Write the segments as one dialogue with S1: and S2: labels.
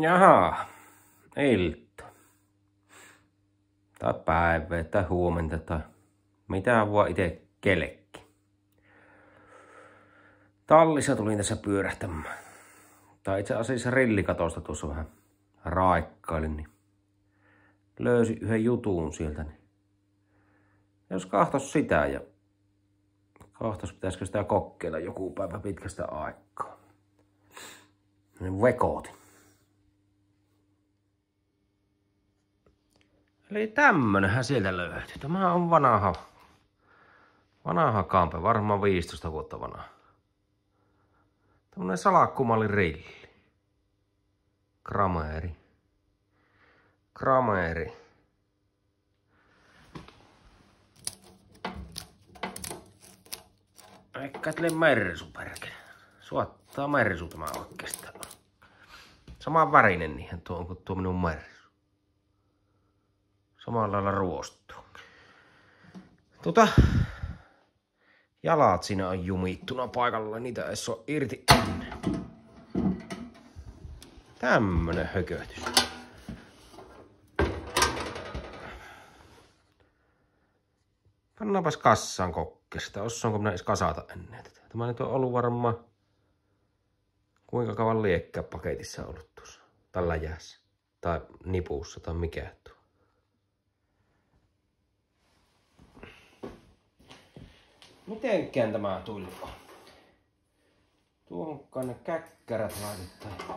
S1: Jaha, ilta. Tai päivää tai huomenta tai mitä vaan ite kelekki. Tallissa tulin tässä pyörähtämään. Tai itse asiassa rillikatosta tuossa vähän raikkailin, niin löysin yhden jutun sieltä. Niin jos kahtos sitä ja kahtos pitäisikö sitä kokeilla joku päivä pitkästä aikaa. Niin vekootin. Eli tämmönenhän sieltä löytyy. Tämä on vanha kampe, varmaan 15 vuotta vanha. Tämmönen salakkumalli rilli. Krameri. Eikä tule mersu perkele. Suottaa mersu tämä oikeastaan. Saman värinen niihin tuo kuin tuo minun mersu. Samalla lailla ruostuu. Jalat siinä on jumittuna paikalla, niitä ei saa irti ennen. Tämmönen hökötys. Pannaanpas kassaan kokkesta, osaanko minä edes kasata ennen tätä. Tämä nyt on ollut varmaan kuinka kauan liekkää paketissa ollut tuossa. Tai läjässä. Tai nipussa tai mikä tuo. Mitenkään tämä tuli? Tuohonkaan ne käkkärät laitetaan.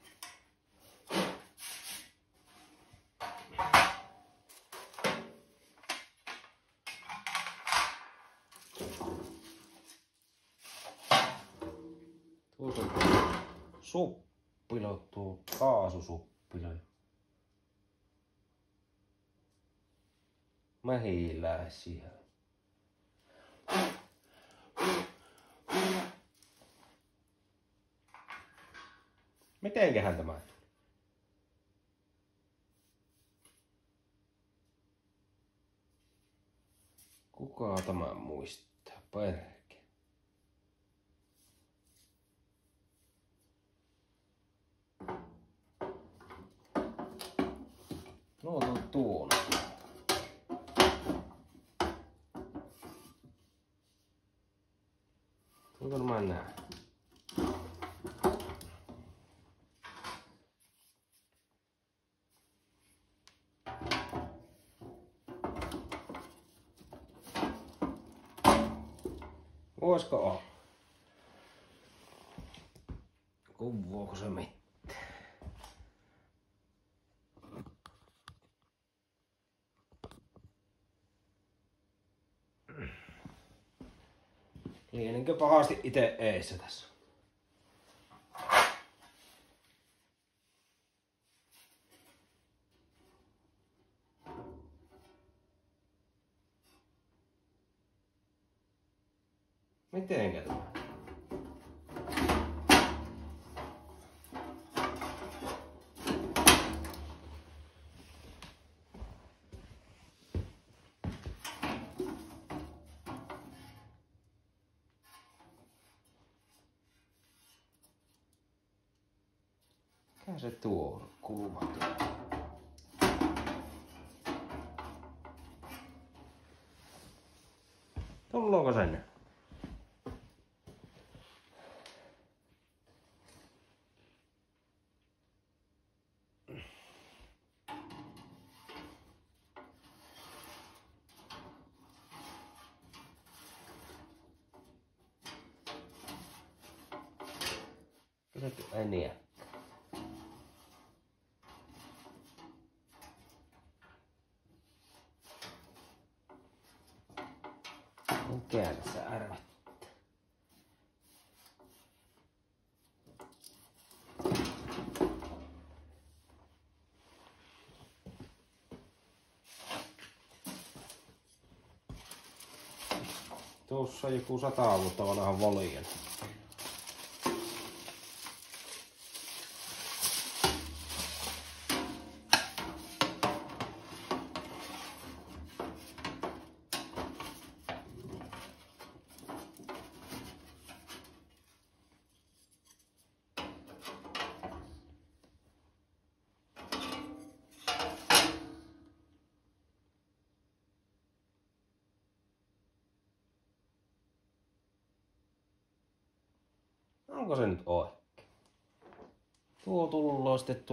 S1: Tuossa on suppilo, tuo kaasusuppilo. Mehiläisiä. Mitenköhän tämä tuli? Kuka tämä muistaa? Perke. No tuon. Kuinka mä näen? Voisiko olla? Kuvuuko se mitään? Lienenkö pahasti ite eessä tässä? Mitenkä tämä? Mikä se tuo kulma tuo? Tullaanko sen? Ei niin. Mikä tässä arvattaa? Tuossa on joku 100 vuotta vanha volien. onko se nyt oikein? Tuo tulloo sitten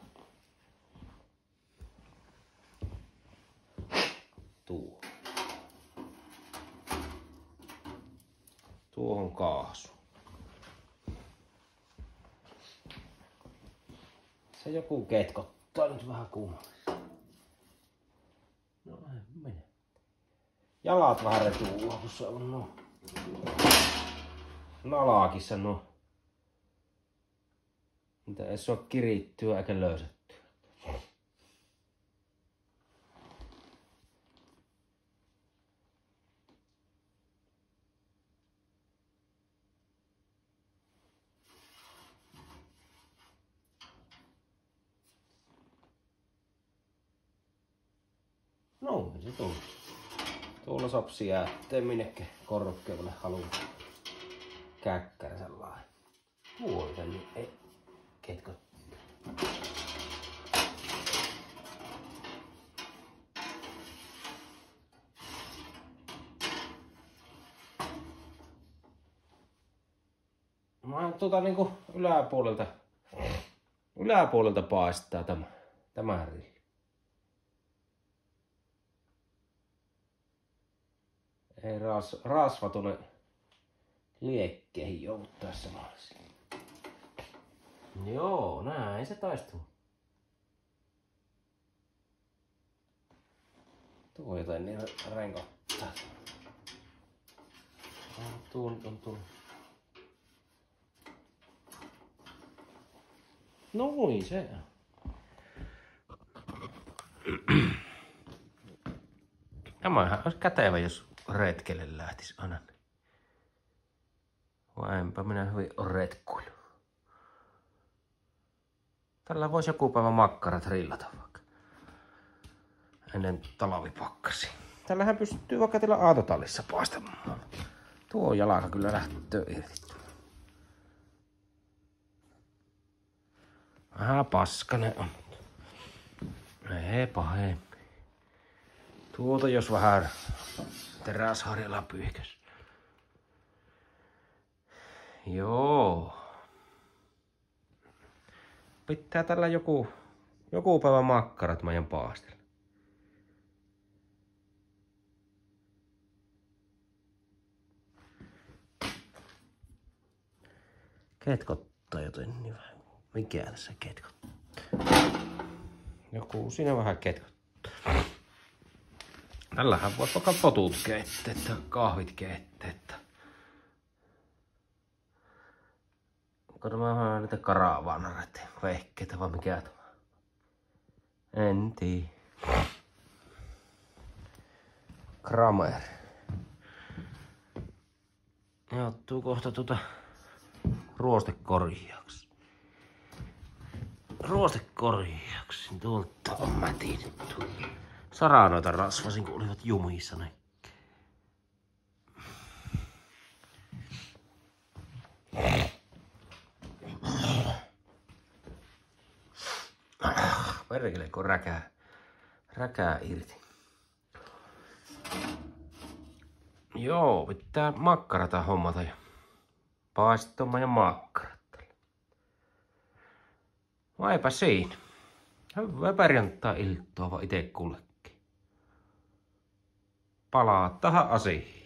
S1: tuo. Tuohon kaasu. Se joku ketkottaa nyt vähän kummallista. No ei mene. Jalat vähän retuulla, kun se on nalaakissa mitä ei saa kirittyä eikä löysettyä. No, se tuli. Tuolla sopsi jäätteen minnekin korkealle haluan käkkärä sellainen. Tuolta niin ei ketko. Mä niinku yläpuolelta paistaa tämä rilli. Ei rasva tuonne liekkeihin joudu tässä vaiheessa. Joo, näin se taistuu. Tuo jotain niin renkottaa. Tuo nyt on tullut. Noin se. Tämähän olisi kätevä, jos retkelle lähtis aina. Vai enpä minä hyvin ole retkuilu. Tällä voisi joku päivä makkarat rillata vaikka. Ennen talvipakkasi. Tällähän pystyy vaikka teillä aatotallissa paistamaan. Tuo jalka kyllä lähtee irti. Vähän paskanen on. Ei pahemmin. Tuota jos vähän teräsharjalla pyyhkäs. Joo. Pitää tällä joku päivä makkarat meidän paastella. Ketkottaa joten niin vähän. Mikä tässä ketkottaa? Joku siinä vähän ketkottaa. Tällähän voisi vaikka potut keittää, kahvit keittää. Onko nämä vähän niitä karavaanareita, vehkeitä vai mikä tämä? En tiedä. Kramer. Ja ottuu kohta ruostekorjaaksi. Ruostekorjaaksi. Tuolta on mätitetty. Saranoita rasvasin, kun olivat jumissa ne. Perkele, kun räkää irti. Joo, pitää makkarata hommata ja paistaa ja makkarat. No eipä siinä. Hyvää perjantai-iltaa vaan ite kullekin. Palaa tähän asiaan.